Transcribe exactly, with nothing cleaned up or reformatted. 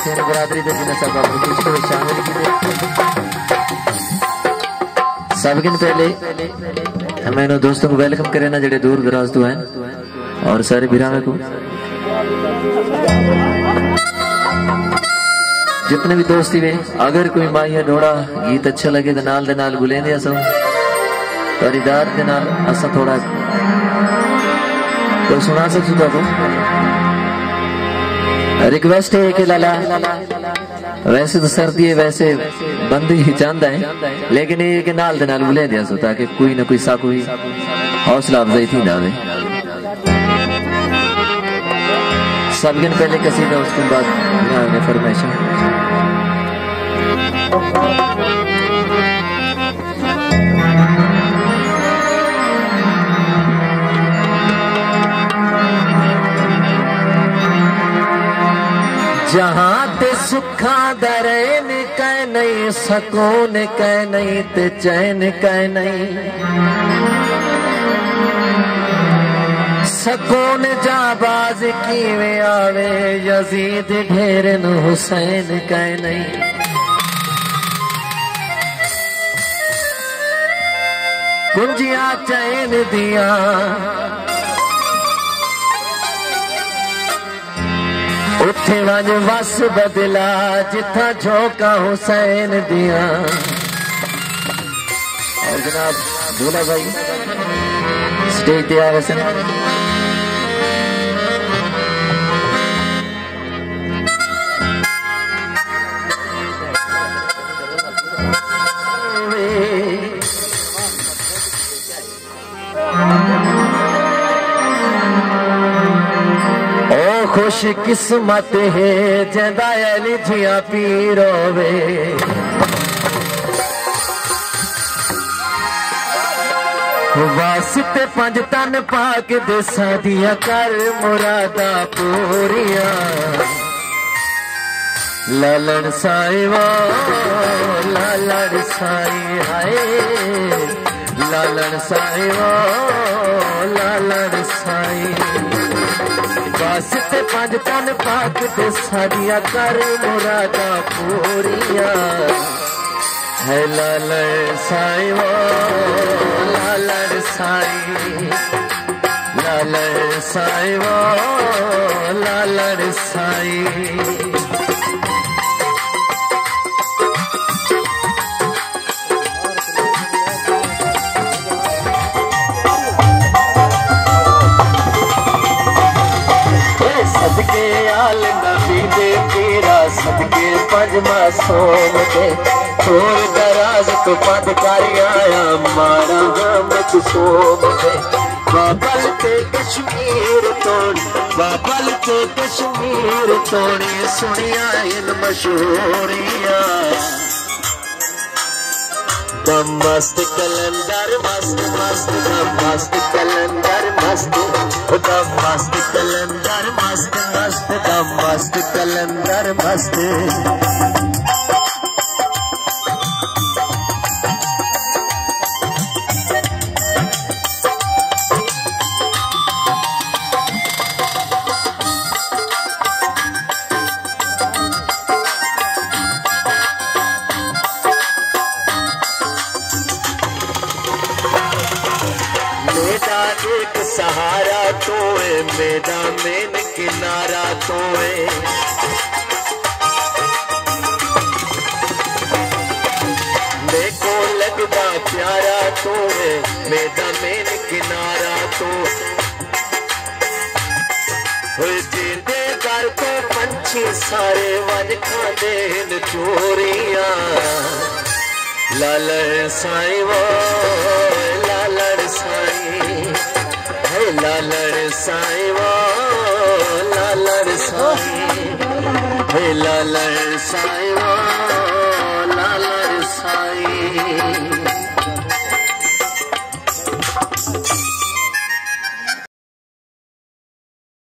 सिंह बरादरी के जिन्हें सब अपनी खुशी में शामिल किए। सबकिन पहले मैंने दोस्तों को वेलकम करे ना जेडे दूर दराज तो हैं और सारे बिरावे को जितने भी दोस्ती वे अगर कोई माइया डोड़ा गीत अच्छा लगे तो नाल दे नाल बुलेंदे असा और इदार दे नाल असा थोड़ा तो सुना सकते हो। रिक्वेस्ट है कि लाला वैसे तो सर्दी है वैसे बंदी ही चाहता है लेकिन ये कि नाल दे नाल बुलेंदे असा ताकि कोई ना कोई सा कोई हौसला अफजाई थी ना सब दिन पहले कसीदा उसके बाद यहाँ फरमाइश जहाँ ते सुखा दरैन कह नहीं सकून कह नहीं ते चैन कह नहीं सकून जाबाज कीवे आवे यजीद ढेरन हुसैन कह नहीं कुंजिया चैन दिया उठे वज वस बदला जिथा झोंका हुसैन दिया। और जनाब दूल्हा भाई स्टेज पे आए वैसे खुश किस्मत है जदा लिखिया पीरोवे वास्ते पंज तन पाक देसा दिया कर मुरादा पूरिया लालड़ साई वो लालड़ साई हाय लालड़ साई वो लालड़ साई वास्ते पंज तन पाक दे सारिया कर मुरादा पूरिया है लालड़ साई वो लालड़ साई लालड़ साई वो लालड़ साई। सदके आल नबी दे पीरा सदके पंजमा सोम दे थोर दराज तो पद कर आया मारा हमद सोम दे बाबल ते कश्मीर तोड़ी बाबल ते कश्मीर तोड़ी सुनिया इन मशहूरिया दम मस्त कलंदर मस्त मस्त दम मस्त कलंदर मस्त दम मस्त कलंदर मस्त मस्त दम मस्त कलंदर मस्त। एक सहारा तो है मेरा मेन किनारा तो है देखो लगता प्यारा तो है मेरा मेन किनारा तो जीते घर तो पंछी सारे वन खाते चोरिया लालड़ साई वो लालड़ साई लालड़ साई वो लालड़ साई लालड़ साई वो लालड़ साई।